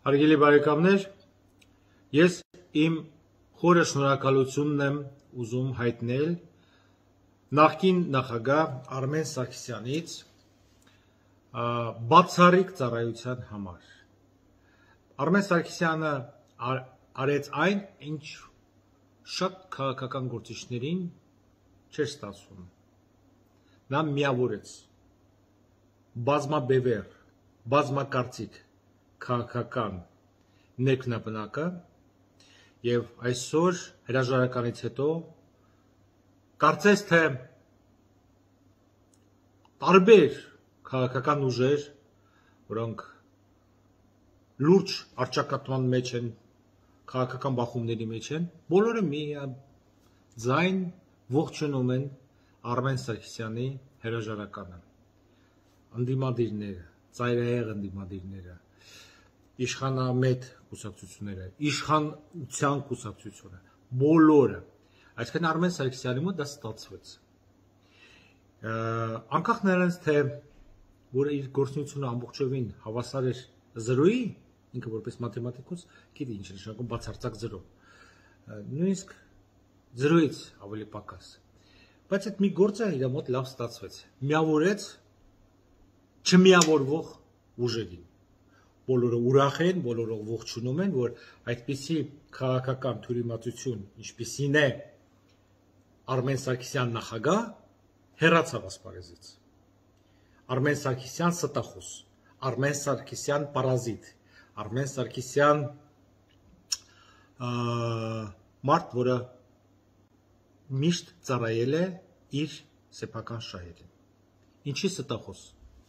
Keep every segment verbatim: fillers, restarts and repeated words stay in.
Հարգելի բարեկամներ, ես իմ խորը շնորհակալությունն եմ ուզում հայտնել նախկին նախագահ Արմեն Սարգսյանից բացառիկ ծառայության համար։ Արմեն Սարգսյանը արեց այն, ինչ շատ քաղաքական գործիչներին չէր ստացվում։ Նա միավորեց բազմաբևեռ, բազմակարծիք քաղաքական ներքնաբնակը եւ այսօր հրաժարականից հետո կարծես թե տարբեր քաղաքական ուժեր, որոնք լուրջ առճակատման մեջ են, քաղաքական բախումների մեջ են, բոլորը մի ձայն ողջունում են Արմեն Սարգսյանի հրաժարականը։ Ընդդիմադիրները, ծայրահեղ ընդդիմադիրները, իշխանամետ կուսակցությունները, իշխանության կուսակցությունը, բոլորը, այսինքն Արմեն Սարգսյանի մոտ դա ստացվեց։ Անկախ նրանից, թե որը իր գործունեությունը ամբողջովին հավասար էր զրոյի, ինքը որպես մաթեմատիկոս գիտի ինչ է նշանակում բացարձակ զրո, նույնիսկ զրոյից ավելի պակաս, բայց այդ մի գործը իր մոտ լավ ստացվեց, միավորեց չմիավորվող ուժերին, բոլորը ուրախ են, բոլորը ողջունում են, որ այդպիսի քաղաքական թյուրիմացություն, ինչպիսին է Արմեն Սարգսյան նախագահ, հեռացավ ասպարեզից։ Արմեն Սարգսյան ստախոս, Արմեն Սարգսյան պարազիտ, Արմեն Սարգսյան մարդ, որը միշտ ծառայել է իր սեփական շահերին։ Ինչի ստախոս։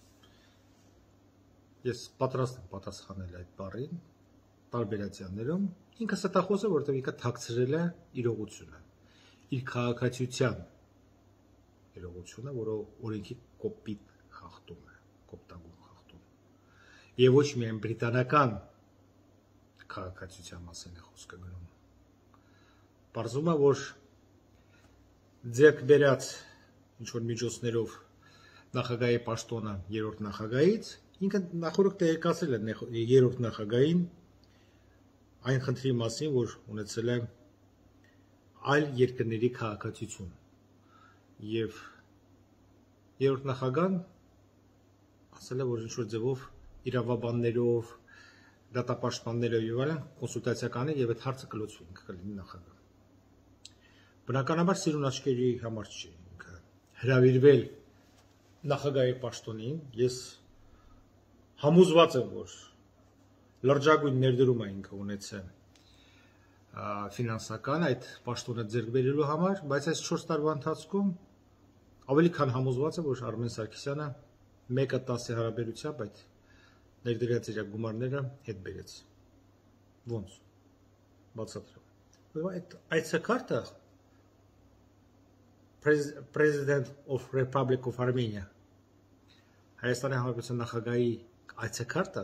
Ես պատրաստ եմ պատասխանել այդ բառին տարբերացիաներում, ինքը ստախոս է, որովհետև ինքը թաքցրել է իրողությունը, իր քաղաքացիության իրողությունը, որը օրենքի կոպիտ խախտում է, կոպտագույն խախտում։ Եվ ոչ միայն բրիտանական քաղաքացիության մասին է խոսքը գնում։ Պարզվում է, որ ձեռք բերած ինչ-որ միջոցներով նախագահի պաշտոնը երրորդ նախագահից, ինքը նախորդ տեղեկացրել է երրորդ նախագահին այն խնդրի մասին, որ ունեցել է այլ երկրների քաղաքացիություն։ Եվ երրորդ նախագահն ասել է, որ ինչ-որ ձևով իրավաբաններով, դատապաշտպաններով եւ այլն կոնսուլտացիա կանի եւ այդ հարցը կլուծվի, ինքը կլինի նախագահ։ Բնականաբար սիրուն աչքերի համար չի ինքը հրավիրվել նախագահի պաշտոնին, ես համոզված եմ, որ լրջագույն ներդրում է ինքը ունեցել ֆինանսական այդ պաշտոնը ձեռք բերելու համար, բայց այս չորս տարվա ընթացքում ավելի քան համոզված եմ, որ Արմեն Սարգսյանը մեկը տասի հարաբերությամբ այդ ներդրած իր գումարները հետ բերեց։ Ոնց։ Բացատրեմ։ Այդ այցեքարտը President of Republic of Armenia Հայաստանի Հանրապետության նախագահի այցեքարտը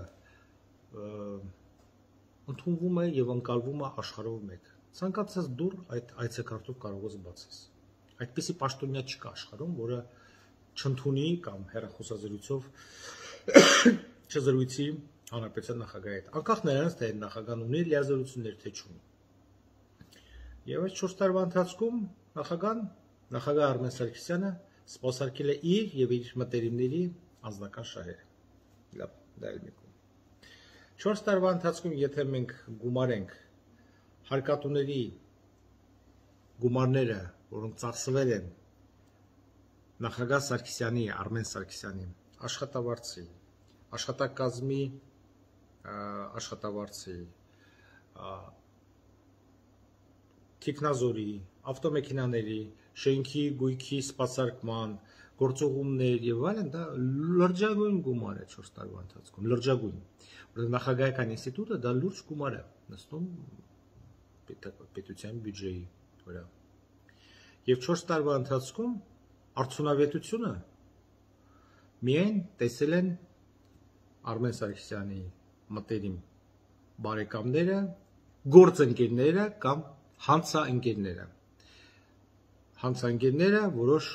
ընդունվում է եւ ընկալվում է աշխարհով մեկ։ Ցանկացած դուր այդ այցեքարտով կարող ես բացես։ Այդպիսի պաշտոնյա չկա աշխարհում, որը չընդունի կամ հեռախոսազրույցով չզրույցի հանրապետության նախագահի հետ։ Անկախ նրանից, թե նախագահն ունի լիազորություններ, թե չունի։ Եվ այս չորս տարվա ընթացքում նախագահն նախագահ Արմեն Սարգսյանը սպասարկել է իր եւ իր մտերիմների անձնական շահերը։ Լավ, դա էլ մեկում։ չորս տարվա ընթացքում, եթե մենք գումարենք հարկատուների գումարները, որոնք ծախսվել են նախագահ Սարգսյանի, Արմեն Սարգսյանի աշխատավարձի, աշխատակազմի աշխատավարձի, թիկնազորի, ավտոմեքենաների, շենքի գույքի սպասարկման, գործողումներ եւ այլն, դա լրջագույն գումար է չորս տարվա ընթացքում, լրջագույն, որովհետեւ նախագահական ինստիտուտը դա լուրջ գումար է նստում պետության բյուջեի վրա։ Եվ չորս տարվա ընթացքում արդյունավետությունը միայն տեսել են Արմեն Սարգսյանի մտերիմ բարեկամները, գործընկերները կամ հանցաընկերները։ Հանցաընկերները որոշ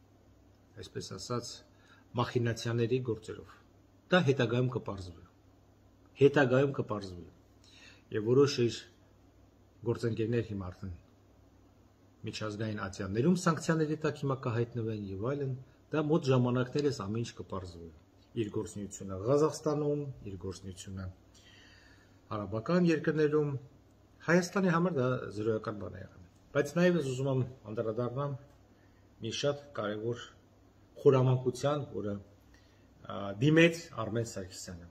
այսպես ասած մախինացիաների գործերով։ Դա հետագայում կպարզվի։ հետագայում կպարզվի։ Եվ որոշ իր գործընկերներ հիմա արդեն միջազգային ատյաններում սանկցիաների տակ հիմա կհայտնվեն եւ այլն, դա մոտ ժամանակներս ամեն ինչ կպարզվի։ Իր գործունեությունը Ղազախստանում, իր գործունեությունը արաբական երկրներում, Հայաստանի համար դա զրոյական բան է եղել։ Բայց նաեւ ես ուզում եմ անդրադառնամ մի շատ կարևոր խորամանկության, որը դիմեց Արմեն Սարգսյանը։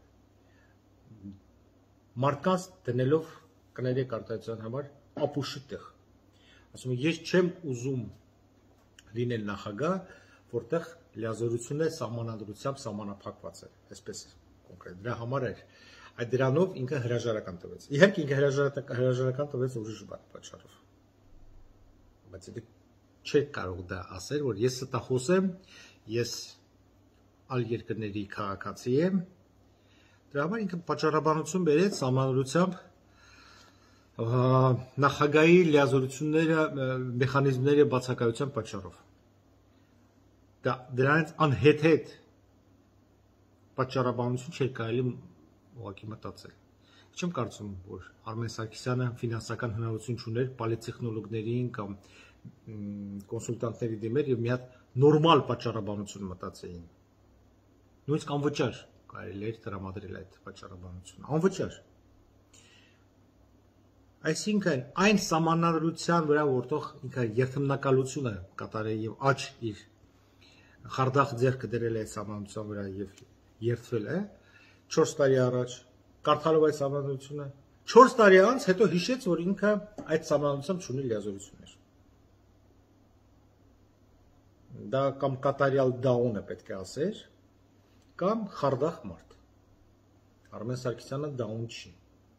Մարդկանց դնելով կներեք արտահայտության համար ապուշի տեղ։ Ասում եմ, ես չեմ ուզում լինել նախագահ, որտեղ լիազորությունը սահմանադրությամբ սահմանափակված է, այսպես կոնկրետ։ Դրա համար էր, այդ դրանով ինքը հրաժարական տվեց։ Իհարկե ինքը հրաժարական տվեց ուրիշ պատճառով։ Բայց դա չէ կարող դա ասել, որ ես ստախոս եմ, ես այլ երկրների քաղաքացի եմ։ Դրա համար ինքը պատճառաբանություն բերեց սահմանադրությամբ նախագահի լիազորությունները, մեխանիզմները բացակայության պատճառով։ Դա դրանից անհետ պատճառաբանություն չէր կարելի ուղղակի մտածել։ Չեմ կարծում, որ Արմեն Սարգսյանը ֆինանսական հնարավորություն չուներ պոլիտեխնոլոգներին կամ կոնսուլտանտների դիմեր եւ մի հատ նորմալ պատճառաբանություն մտածեին։ Նույնիսկ անվճար կարելի էր տրամադրել այդ պատճառաբանությունը։ Անվճար։ Այսինքն այն սահմանադրության վրա, որտեղ ինքը երթմնակալությունը կատարել եւ աճ իր խարդախ ձեռքը դրել է սահմանադրության վրա եւ երթվել է չորս տարի առաջ, կարդալով այդ սահմանադրությունը, չորս տարի անց հետո հիշեց, որ ինքը այդ սահմանադրությամբ չունի լիազորություններ։ Դա կամ կատարյալ դաունը պետք է ասեր, կամ խարդախ մարդ։ Արմեն Սարգսյանը դաուն չի։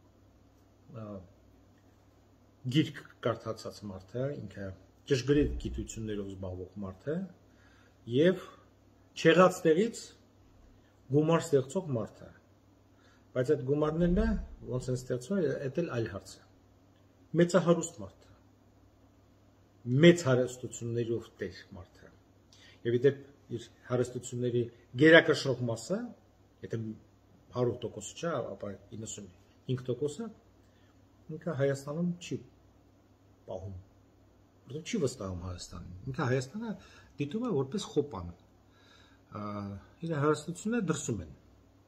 Գիրք կարդացած մարդ է, ինքը ճշգրիտ գիտություններով զբաղվող մարդ է եւ չեղած տեղից գումար ստեղծող մարդ է։ Բայց այդ գումարներն ոնց են ստեղծվում, դա էլ այլ հարց է։ Մեծահարուստ մարդ է։ Մեծ հարստություններով տեր մարդ է։ Եվ իդեպ իր հարստությունների գերակշռող մասը, եթե հարյուր տոկոս չէ, ապա իննսունհինգ տոկոսը ինքը Հայաստանում չի պահում, որտեղ չի վստահում Հայաստանին։ Ինքը Հայաստանը դիտում է որպես խոպան։ Իր հարստությունները դրսում են։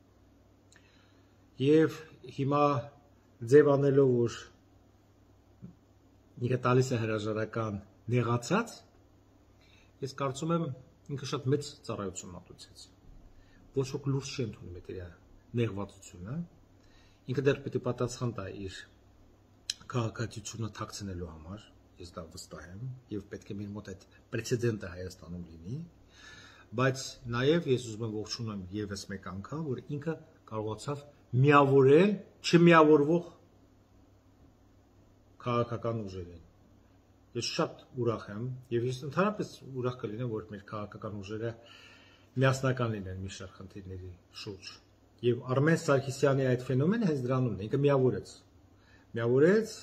Եվ հիմա ձև անելով, որ ինքը տալիս է հրաժարական նեղացած, ես կարծում եմ ինքը շատ մեծ ծառայություն մատուցեց։ Ոչ ոք լուրջ չի ընդունում այդ իր նեղվածությունը։ Ինքը դեռ պետք է պատասխան տա իր քաղաքացիությունը թաքցնելու համար, ես դա վստահ եմ, եւ պետք է մեր մոտ այդ պրեցեդենտը Հայաստանում լինի, բայց նաեւ ես ուզում եմ ողջունել եւս մեկ անգամ, որ ինքը կարողացավ միավորել չմիավորվող քաղաքական ուժերին։ Ես շատ ուրախ եմ եւ ես ընդհանրապես ուրախ կլինեմ, որ մեր քաղաքական ուժերը միասնական լինեն մի շարք խնդիրների շուրջ։ Եվ Արմեն Սարգսյանի այդ ֆենոմենը հենց դրանումն է, ինքը միավորեց։ Միավորեց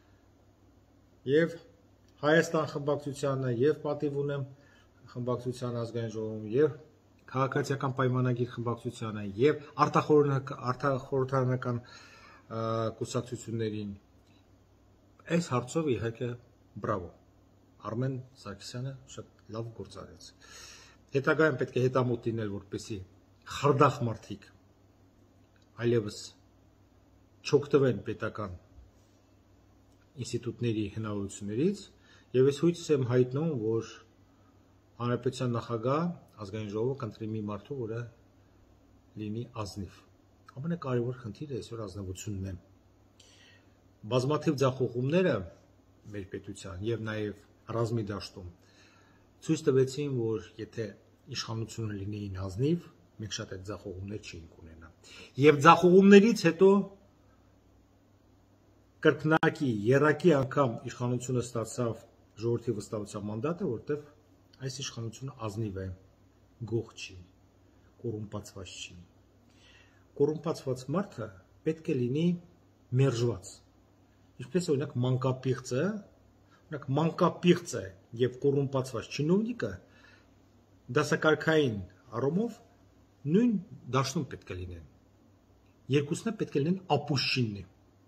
եւ Հայաստան խմբակցությանը եւ պատիվ ունեմ խմբակցության ազգային ժողովում եւ քաղաքացիական պայմանագիր խմբակցությանը եւ արտախորհրդարանական կուսակցություններին այս հարցով իհարկե բրավո Արմեն Սարգսյանը շատ լավ գործ արեց։ Հետագայում պետք է հետամուտ լինել, որպեսզի խարդախ մարդիկ այլևս չօգտվեն պետական ինստիտուտների հնարավորություններից եւ ես հույս եմ հայտնում, որ հանրապետության նախագահ ազգային ժողովը կընտրի մի մարդու, որը լինի ազնիվ։ Ամենակարևոր խնդիրը այսօր ազնվությունն է։ Բազմաթիվ ձախողումները մեր պետության եւ նաեւ ռազմի դաշտում ցույց տվեցին, որ եթե իշխանությունը լինեին ազնիվ, մենք շատ այդ ձախողումներ չէինք ունենա։ Եվ ձախողումներից հետո կրկնակի, երակի անգամ իշխանությունը ստացավ ժողովրդի վստահության մանդատը, որտեղ այս իշխանությունը ազնիվ է, գող չի, կոռումպացված չի։ Կոռումպացված մարդը պետք է լինի մերժված։ Ինչպես օրինակ մանկապիղծը, օրինակ մանկապիղծը եւ կոռումպացված չինովնիկը դասակարգային առումով նույն դաշտում պետք է լինեն։ երկուսն է պետք է լինեն ապուշիննի։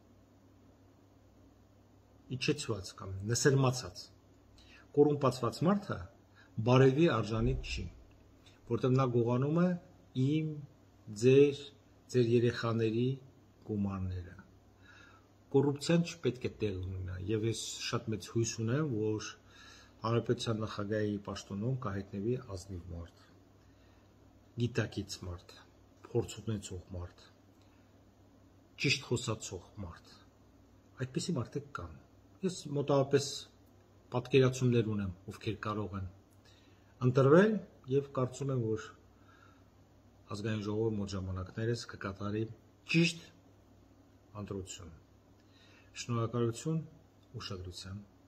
Իջեցված կամ նսրմացած։ Կոռումպացված մարդը բարևի արժանի չի, որտեղ նա գողանում է իմ, ձեր, ձեր երեխաների գումարները։ Կոռուպցիան չպետք է տեղ ունենա, եւ ես շատ մեծ հույս ունեմ, որ Հանրապետության նախագահի պաշտոնում կհայտնվի ազնիվ մարդ, գիտակից մարդ, փորձ ունեցող մարդ, ճիշտ խոսացող մարդ։ Այդպիսի մարդիկ կան։ Ես մոտավորապես պատկերացումներ ունեմ, ովքեր կարող են ընտրվել եւ կարծում եմ, որ ազգային ժողովը մոտ ժամանակներս կկատարի ճիշտ ընտրություն։ Շնորհակալություն ուշադրության